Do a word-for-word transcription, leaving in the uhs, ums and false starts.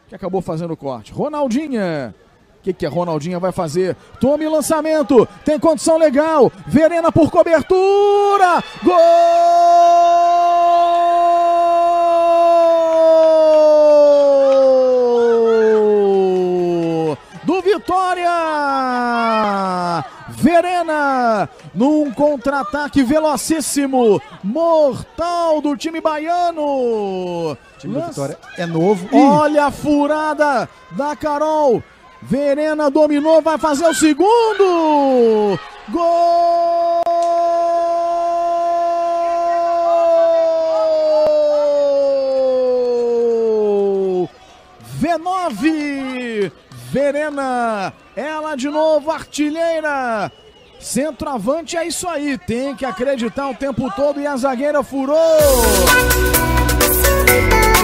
que acabou fazendo o corte. Ronaldinha. O que, que a Ronaldinha vai fazer? Tome lançamento. Tem condição legal. Verena por cobertura. Gol! Do Vitória! Verena, num contra-ataque velocíssimo, mortal do time baiano. O time do Vitória é novo. Olha a furada da Carol. Verena dominou, vai fazer o segundo. Gol! V nove. Verena, ela de novo, artilheira. Centroavante é isso aí, tem que acreditar o tempo todo e a zagueira furou.